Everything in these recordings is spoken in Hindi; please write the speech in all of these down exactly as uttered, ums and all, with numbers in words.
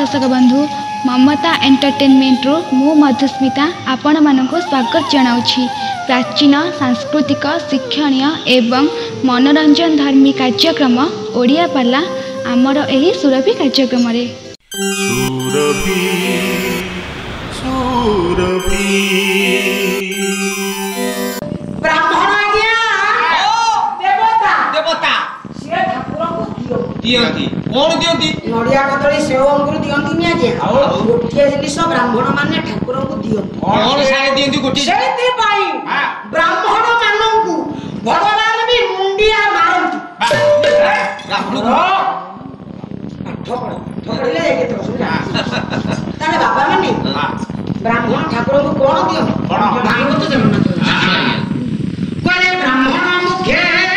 दर्शक बंधु ममता एंटरटेनमेंट रो मु मधुस्मिता आपण मानक स्वागत जनाउछि। प्राचीन सांस्कृतिक शिक्षणीय एवं मनोरंजन धर्मी कार्यक्रम ओडिया पाला आमर एही सुरभि कार्यक्रम रे सुरभि सुरभि ब्राह्मण आज्ञा देवता देवता से ठाकुर को दियो दियंती कोन दियंती नडिया कदली सेव अंगुर दियंती नि आज्ञा आउ गोटिया जिनिस ब्राह्मण माने ठाकुर को दियंती कोन सारे दियंती गोटी सेति पाई ब्राह्मण माननकु भगवान भी मुंडिया मारंती ब्राह्मण ठोकड़ ठोकड़ले एके तो सुना ताले बाबा माने ब्राह्मण ठाकुर को कोन दियो भागवत जगन्नाथ कोले ब्राह्मण मुखे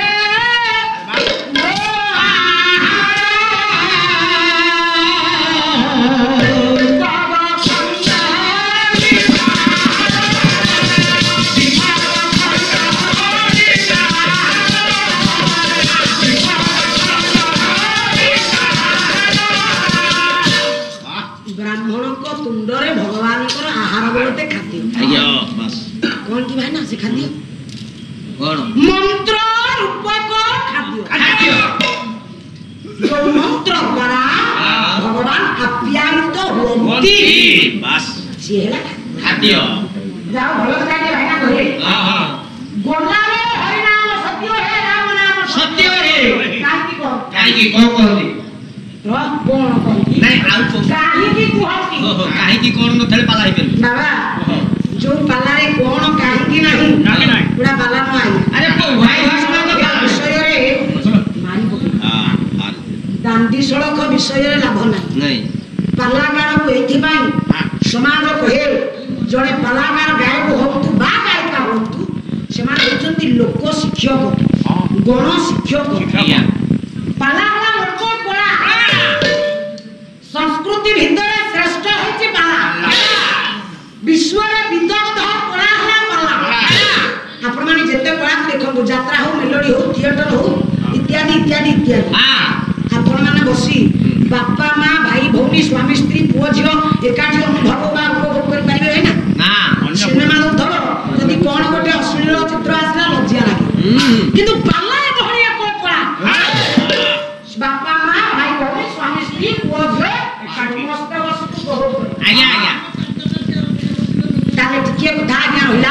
ब्राह्मण को तुंडरे भगवान को आहार बोलते खाद्य आज्ञा बस कौन की भाई ना से खाद्य कोन मंत्र रूपक खाद्य खाद्य जो मंत्र द्वारा भगवान आप्यायित होती बस से है खाद्य जाओ भलो से के भाई ना करे हां हां गोला रे हरि नाम सत्य है राम नाम सत्य है काई की को काई की कोन कहती तो कोन कहती नहीं आउ को काई की कहती ओहो काई की कोन न थले पाला हे पेल बाबा जो पाला रे कोन काई की नहीं नाही नाही पूरा पाला न आई अरे को भाई भाषण तो विषय रे मारी पके हां हां दांडी सड़क विषय रे लाभ नाही नहीं पालागार को एथि पाई समाज कहे जड़े पालागार गायक होतु बा गायिका होतु सेमान होचंती लोक शिक्षक गण शिक्षक पालागार लोक कोला संस्कृति भितरे श्रेष्ठ होची पाला विश्व रे विदग्ध कोला हला पाला आपण माने जते कोला देखो यात्रा हो मेलोडी हो थिएटर हो इत्यादि इत्यादि इत्यादि हां आपण माने बसी बापा माँ भाई भौनी स्वामी स्त्री पुओ झियो एकाठी अनुभव बा उपभोग कर पारिबे है ना ना सिनेमा उठब जदि कोन गोटे अश्लील चित्र आसला लज्जा लागे किंतु पाला भलिया को पड़ा बापा माँ भाई भौनी स्वामी स्त्री पुओ झियो एकाठी मस्त बस उपभोग कर आज्ञा आज्ञा ताले टिके कथा आज्ञा होइला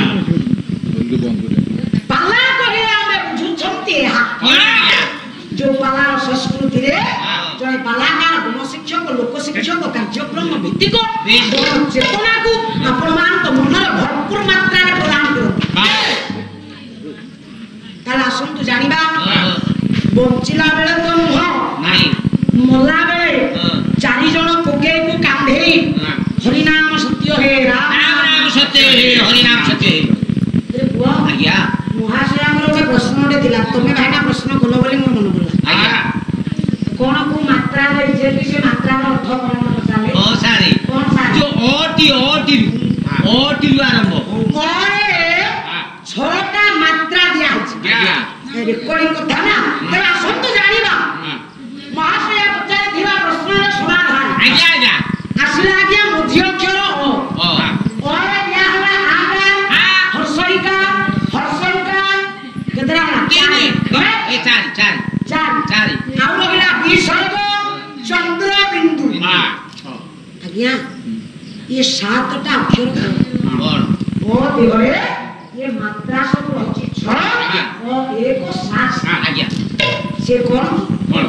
पाला कहिला हमें बुझुछंती हा जो पाला संस्कृति रे जो पालागार गुण शिक्षक लोक शिक्षक कार्यक्रम भित्तिक चेतना को आपण मान तो मनर भरपूर मात्रा रे प्रदान करो ताला आसंतु जानिबा बंचिला बेले तो नुह नहीं मोला बेले चारि जण कोके को कांधेई हरि नाम सत्य हे राम नाम सत्य हे हरि नाम सत्य हे रे बुआ आज्ञा महाशय हमरो एक प्रश्न रे दिला तुमे भाईना प्रश्न खोलो बोली मोर मन पड़ला आज्ञा कोन को मात्रा रे जे से मात्रा रो अर्थ कोन पचाले ओ सारे कोन सारे जो ओटी ओटी ओटी आरंभ ओरे छोटा मात्रा दिया अछि आज्ञा रेकॉर्डिंग को थाना तेरा सब तो जानिबा महाशय पचारे दिवा प्रश्न रे समाधान आज्ञा आज्ञा आसिला आज्ञा मध्य अक्षर ओ ओ ओरे दिया हमरा आगा हर्षिका हर्षिका केतरा तीन ए चार चार चार चार आउ रहिला विसर्ग चंद्र बिंदु हां आज्ञा ये सातटा अक्षर और ओ देवरे ये मात्रा सब अछि छ और एक सात हां आज्ञा से कोन कोन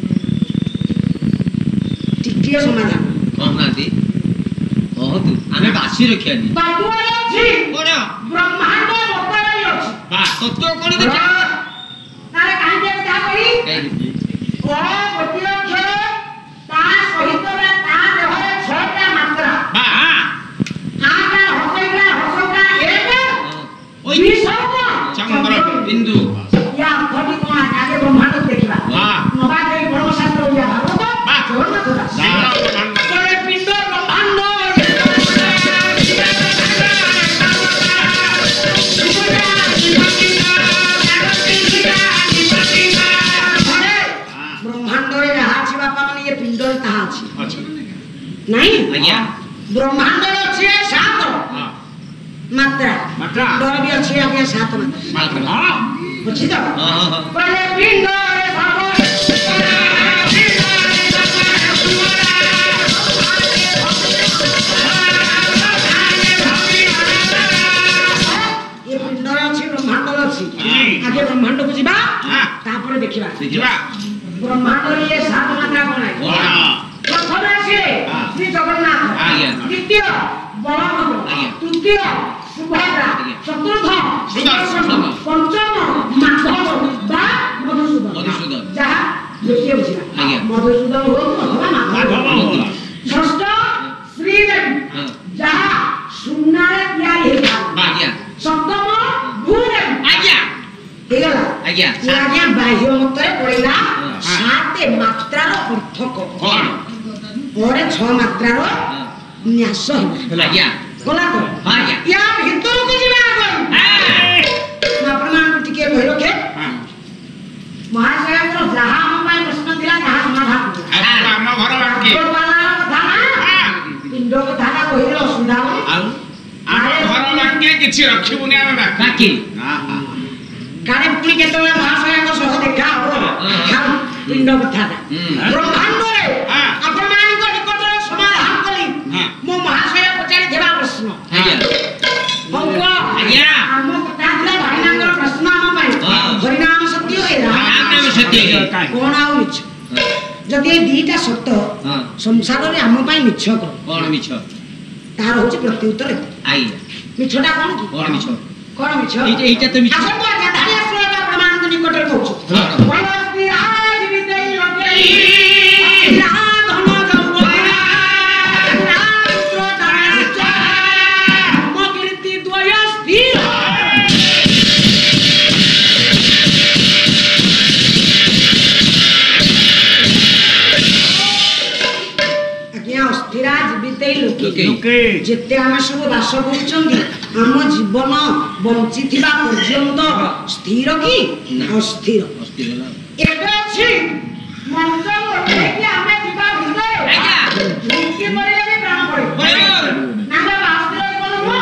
तृतीय समाधान कोन नाती बहुत आमे बासी रखियानी बाटुआ अछि कोन ब्रह्मांड मोताई अछि बा तत्व कोन देखा तारे काहे के कथा कही कहि ओ गोटिय अक्षर ता सहित रे ता देहरे छटा मात्रा बा हां आका हसैका हसका एक ओई विसर्ग चंद्र बिंदु या खटी कोन आगे ब्रह्मांड देखिबा हां नबा के बड़ शास्त्र होया भागवत बा जगन्नाथ दास करे पिंड ब्रह्मांड ब्रह्मांड रे नहीं ଆଜ୍ଞା ब्रह्मांड अच्छे सात मात्रा मात्रा। डर भी अच्छे आगे सात मात्रा अच्छी तो ହଁ ହଁ ହଁ पहले पिंड रे सात ये पिंड रे अच्छी ब्रह्मांड रे अच्छी आगे ब्रह्मांड को जीवा तापर देखिबा ଦେଖିବା ब्रह्मांड रे ये सात मात्रा कोन है प्रथम আছে শ্রী জগন্নাথ আজ্ঞা দ্বিতীয় বলভদ্র আজ্ঞা তৃতীয় সুভদ্রা আজ্ঞা চতুর্থ সুদর্শন পঞ্চম মাধব বা মধুসূদন মধুসূদন যাহা দেখিয়ে বুঝিবা আজ্ঞা মধুসূদন হোক অথবা মাধব মাধব হোক ষষ্ঠ শ্রীদেবী ହଁ যাহা সুনারে ତିଆରି ହେଇଥାଏ ଆଜ୍ଞା সপ্তম ভূদেবী ଆଜ୍ଞା ହେଇଗଲା ଆଜ୍ଞା ସେ ଆଜ୍ଞା ବାହ୍ୟ ମତରେ ପଡିଲା ସାତ ମାତ୍ରାର ଅର୍ଥ କଣ କଣ ପରେ ଛଅ ମାତ୍ରାର ନ୍ୟାସ ହେଲା ଆଜ୍ଞା ଗଲା ତ ଆଜ୍ଞା ୟା ଭିତରକୁ ଯିବା ଆଗ ମୁଁ ଆପଣମାନଙ୍କୁ ଟିକେ କହି ରଖେ ମହାଶୟଙ୍କର ଯାହା ଆମ ପାଇଁ ପ୍ରଶ୍ନ ଥିଲା ତାହା ସମାଧାନ କଲେ ଆମ ଘର ବାକି ଗୋପାଳର କଥା ନା ପିଣ୍ଡ କଥାଟା କହିଲେ ଅସୁବିଧା ହବ ଆଉ ଆମ ଘର ବାକି କିଛି ରଖିବୁନି ଆମେ ବାକି ବାକି କାଳେ ପୁଣି କେତେବେଳେ ମହାଶୟଙ୍କ ସହ ଦେଖା ହବ ଖାଉ ପିଣ୍ଡ କଥାଟା ବ୍ରହ୍ମାଣ୍ଡରେ ଆପଣମାନଙ୍କ ନିକଟରେ ସମାଧାନ କଲି ମୁଁ ମହାଶୟ ପଚାରିଥିବା ପ୍ରଶ୍ନ ଆଜ୍ଞା ହଉ କୁହ ଆଜ୍ଞା ଆମ କଥା ଥିଲା ଭାଇନାଙ୍କର ପ୍ରଶ୍ନ ଆମ ପାଇଁ ହରିନାମ ସତ୍ୟ ହେ ନାମ ସତ୍ୟ ହେ କଣ ଆଉ ମିଛ ଯଦି ଏ ଦିଟା ସତ ହଁ ସଂସାରରେ ଆମ ପାଇଁ ମିଛ କଣ କଣ ମିଛ ତାର ହଉଛି ପ୍ରତ୍ୟୁତ୍ତର ଆଜ୍ଞା ମିଛଟା କଣ କି କଣ ମିଛ କଣ ମିଛ ଏଇଟା ଏଇଟା ତ ମିଛ ଆସନ୍ତୁ ଆଜ୍ଞା ଧାଡ଼ିଆ ଶ୍ଲୋକ ଆପଣମାନଙ୍କ ନିକଟରେ କହୁଛୁ ହଁ। ବଳସ୍ତି ଆଜ ବିଦେଇ ଲଗେଇ ଅସ୍ତିରା ଧନ ଯୌବନ ଅସ୍ତିରା ପୁତ୍ର ଦାରାଶ୍ଚ ଧର୍ମ କୀର୍ତ୍ତି ଦ୍ୱୟ ସ୍ଥିର ଆଜ୍ଞା ଅସ୍ଥିରା ଜୀବିତେଇ ଲୋକେ ଲୋକେ ଯେତେ ଆମେ ସବୁ ବାସ କରୁଛନ୍ତି ଆମ ଜୀବନ ବଞ୍ଚିଥିବା ପର୍ଯ୍ୟନ୍ତ ସ୍ଥିର କି ଅସ୍ଥିର ଅସ୍ଥିର ହେଲା ଏବେ ଅଛି ମଞ୍ଚ ଓହ୍ଲେଇକି ଆମେ ଯିବା ଭିତରେ ଆଜ୍ଞା ମୁକ୍ତି କରିଲେ ବି ପ୍ରାଣ ପଳେଇବ ବରାବର ନା ଆମେ ବାସ୍ତବ ଜୀବନ ନୁହଁ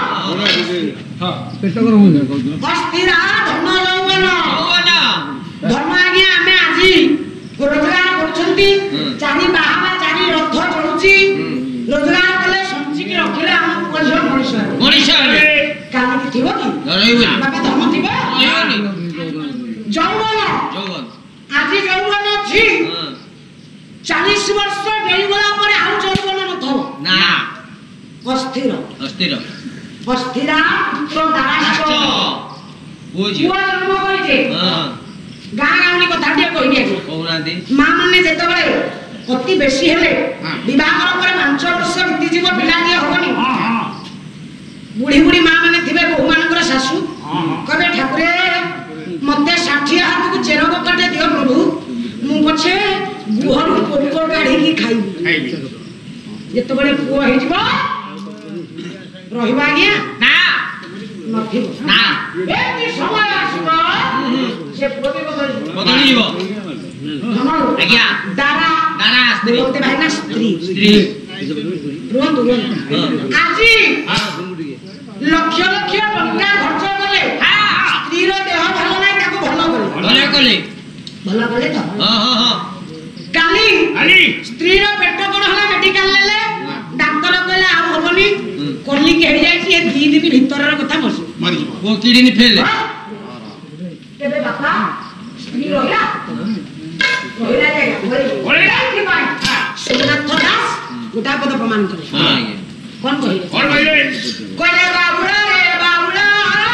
ଅସ୍ଥିରା ଧନ ଯୌବନ ଯୌବନ ଧର୍ମ ଆଜ୍ଞା ଆମେ ଆଜି ରୋଜଗାର କରୁଛନ୍ତି ଚାରି ବାହାବା ଚାରି ରଥ ଚଳୁଛି ରୋଜଗାର କଲେ ସଞ୍ଚିକି ରଖିଲେ ଆମ ପୁଅ ଝିଅ ମଣିଷ ହେବେ। ମଣିଷ ହେବେ କାଲିକି ଥିବ କି ରହିବନି ବାପା ଧର୍ମ ଥିବ ରହିବନି ଯୌବନ ଯୌବନ ଆଜି ଯୌବନ ଅଛି ହଁ ଚାଳିଶ ବର୍ଷ ଡେଇଗଲା ପରେ ଆଉ ଯୌବନ ନଥିବ ନା ଅସ୍ଥିର ଅସ୍ଥିର ଅସ୍ଥିରା ପୁତ୍ର ଦାରାଶ୍ଚ ରାଷ୍ଟ୍ର ପୁଅ ଝିଅ ପୁଅ ଜନ୍ମ କରିଛେ ହଁ ଗାଁ ଗାଉଁଲି କଥା ଟିକେ କହିବି ଆଜ୍ଞା କହୁନାହାନ୍ତି ମା ମାନେ ଯେତେବେଳେ ଅତି ବେଶୀ ହେଲେ ବିବାହର ପରେ ପାଞ୍ଚ ବର୍ଷ ବିତିଯିବ ପିଲାଟିଏ ହବନି ବୁଢୀ ବୁଢୀ ମା ମାନେ ଥିବେ ବୋହୁ ମାନଙ୍କର ଶାଶୁ କହିବେ ଠାକୁରେ ମତେ ଷାଠିଏ ହାତକୁ ଚେର ବକାଟେ ଦିଅ ପ୍ରଭୁ ମୁଁ ପଛେ ଗୁହରୁ ପୋକ କାଢିକି ଖାଇବି ଯେତେବେଳେ ପୁଅ ହେଇଯିବ ରହିବ ଆଜ୍ଞା ନା ନଥିବ ନା ଏମିତି ସମୟ ଆସିବ ସେ ପୁଅ ବି ବଦଳିଯିବ ବଦଳିଯିବ ଆଜ୍ଞା ଦାରା ଦାରା ସ୍ତ୍ରୀ ବୋଲତେ ଭାଇନା ସ୍ତ୍ରୀ ସ୍ତ୍ରୀ ରୁହନ୍ତୁ ରୁହନ୍ତୁ ଆଜି ଲକ୍ଷ ଲକ୍ଷ ଟଙ୍କା ଖର୍ଚ୍ଚ କଲେ ସ୍ତ୍ରୀର ଦେହ ଭଲ ନାହିଁ ତାକୁ ଭଲ କଲେ ଭଲ କଲେ ଭଲ କଲେ ତ ହଁ ହଁ ହଁ କାଲି ଆଲି ସ୍ତ୍ରୀର ପେଟ କଣ ହେଲା ମେଡିକାଲ ନେଲେ ଡାକ୍ତର କହିଲେ ଆଉ ହବନି କଲିକି ହେଇଯାଇଛି ଏ ଦି ଦିନ ଭିତରର କଥା ବସୁ ମରିଯିବ ପୁଅ କିଡିନି ଫେଲ ତେବେ ବାପା ସ୍ତ୍ରୀ ରହିଲା ରହିଲା ରହିଲା। ସୋମନାଥ ଦାସ ଗୋଟା ପଦ ପ୍ରମାଣ କଲେ ହଁ ଆଜ୍ଞା କଣ କହିଲେ କଣ କହିଲେ କହିଲେ ବାବୁଳା ରେ ବାବୁଳା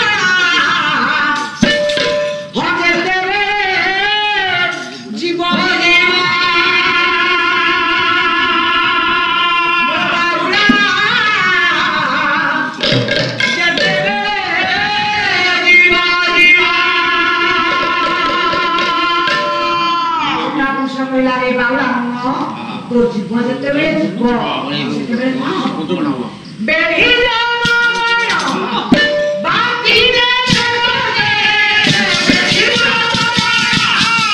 ହଜେ ତେବେ ଜୀବନ ବାବୁଳା ଯେତେବେଳେ ଯିବା ଯିବା ଗୋଟା ପୁରୁଷ କହିଲା ରେ ବାବୁଳା ନୁହଁ ତୋ ଜୀବ ଯେତେବେଳେ ଯିବ ସେତେବେଳେ କଣ ହବ ବେଢିଲା ବାକିରେ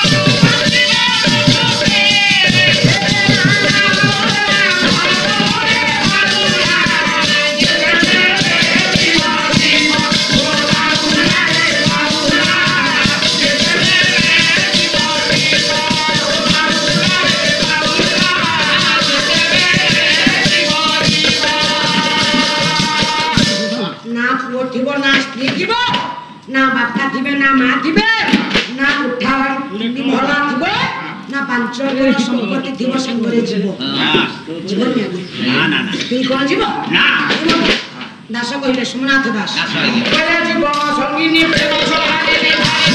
ବେଢିଲା थिबो ना स्त्री थिबो ना बापा थिबे ना मां थिबे ना उठा बाड़ी भला थिबो ना पांच घर संपत्ति थिबो संगरे जीवो जीवन में ना ना ना तू कोन जीवो ना दास कहले सोमनाथ दास दास कहले। कहले जीवो संगीनी प्रेम सहारे ने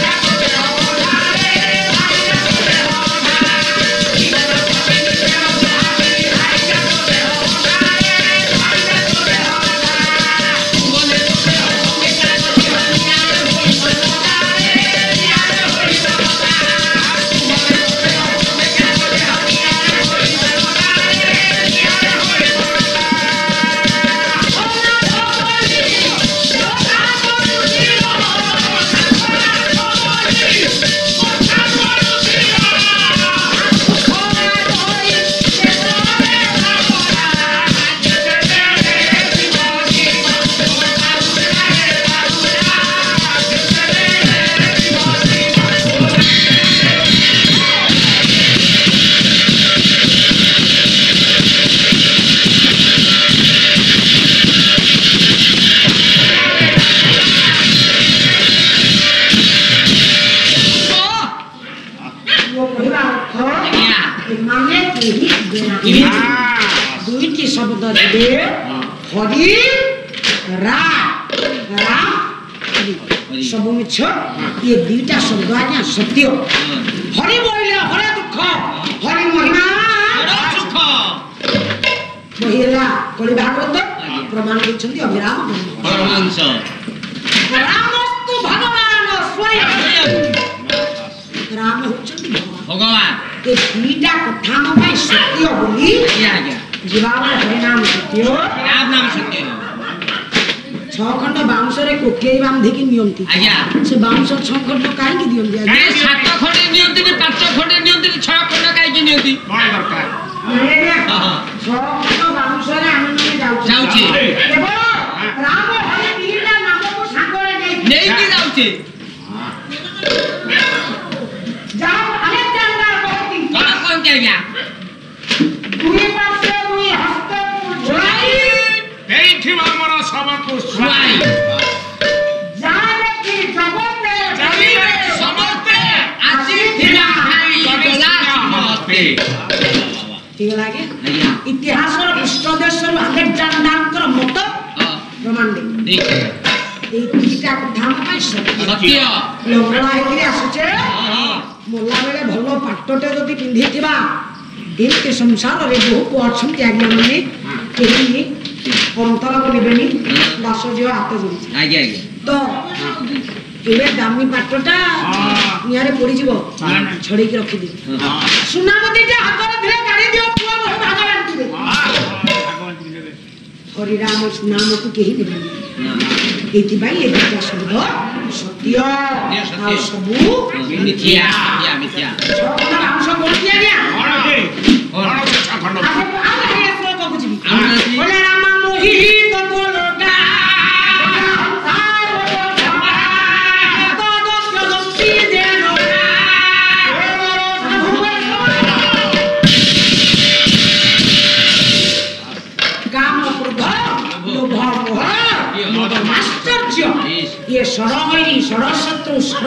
दुईटी शब्द दिले हरि रा राम हरि सब मिछ ये दुईटा शब्द आज्ञा सत्य हरि बोले हरे दुख हरि महिमा सुख महिला कलि भागवत प्रमाण देछन्ती अभिराम परमहंस रामस्तु भगवान स्वयं राम होछन्ती भगवान ये दुईटा कथा म भाई सत्य बोली आज्ञा आज्ञा जीवावर हरिनाम सत्य राम नाम सत्य छह खंड बाउंस रे कोठे बांधी नियंती आज्ञा से बाउंस छह खंड काहे की दियंती काहे सात खंडे नियंती नि पांच खंडे नियंती नि छह खंड काहे की नियंती कौन दरकार छह खंड बाउंस रे आनंद में जाउची जाउची केवल राम हरि तीनटा नाम को सांगरे नै नहीं की जाउची जाओ अलेक्जेंडर कहती कौन कौन के गया दुई पासे दुई हस्त झुलाई एठी हमर सब को सुआई जाने की जगत में जमीन समस्ते आजी थिला भाई गला समस्ते ठीक लागे आज्ञा इतिहास रो पृष्ठदेशर अलेक्जेंडर मत प्रमाण दे ठीक है এই দুইটা কথা মই সত্য सत्य লংগলা হেকি আসছে हां মোলা বেলে ভালো পাট্টতে যদি পিন্ধিथिबा দিন के संसार रे बहु को अछंती आज्ञा माने केही अंतर को नेबेनी दास जियो हाथ जोड़ी आज्ञा आज्ञा तो एबे दामी पाटटा नियारे पड़ी जीवो छड़ी के रखी दी सुनामतीटा हाथ रे धरे गाड़ी दियो पुआ बहु भाग आंटी दे हरि राम नाम को केही नेबेनी एति भाई ए दुटा शब्द सत्य आ सबु मिथ्या मिथ्या मिथ्या छकना अंश बोल दिया गया कौन के कौन अच्छा खंड आ आ ये श्लोक को बुझी आमनासी बोले राम मोहि तो बोलगा तो तो जगती देनो काम क्रोध लोभ मोह मद आश्चर्य ये सरमयी सरशत्रु सर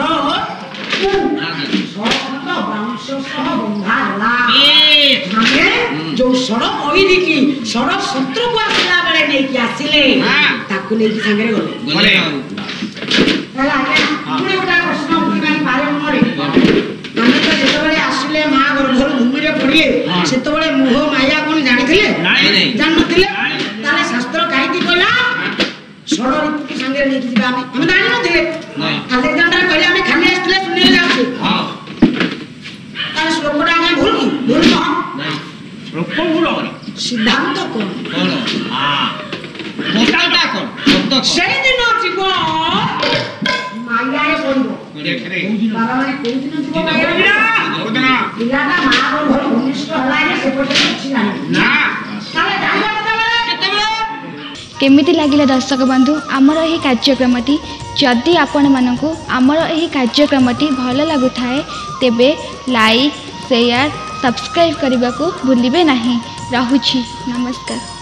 सरखंड बांश सह बंधा होला माने जो सरमयी की सरशत्रु को आसला बेले नै कि आसिले ताकु नै कि संगे गले बोले होला के पुणे उडा प्रश्न उठी मारी पारे मरे आमे तो जेतो बेले आसिले मा गर्भर भूमि रे पड़िए सेतो बेले मोह माया कोन जानिथिले नहीं नहीं जानथिले ताले शास्त्र काई की कहला सर ऋतु की संगे नै कि जिबा हम हम जानि नथिले नहीं अलेक्जेंडर कहले हम खाली आसले सुनि जाउछे हां ताले श्लोकटा आगे भूल की भूल न नहीं रूप भूल हो सिद्धांत कोन कौन हां मोटाटा कौन शब्द कौन সেই দিন জীব মাইয়ারে পড়িব देख रे বাবা মানে কোন দিন জীব মাইয়ারে ओदना পিলাটা মা গর্ভর ভূমিষ্ঠ হলাইনে সে পর্যন্ত কিছু জানি ना তাহলে জানিবা কেতেবেলে केतेबेले केमिति लागिला दर्शक बंधु आमर यही कार्यक्रमटी जदि आपण मानकु आमर यही कार्यक्रमटी भल लागुथाए तेबे लाइक शेयर सब्सक्राइब करने को भूलिबे नहीं। रहुछि नमस्कार।